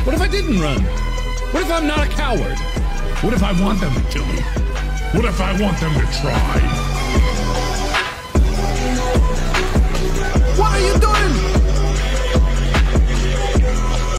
What if I didn't run? What if I'm not a coward? What if I want them to kill me? What if I want them to try?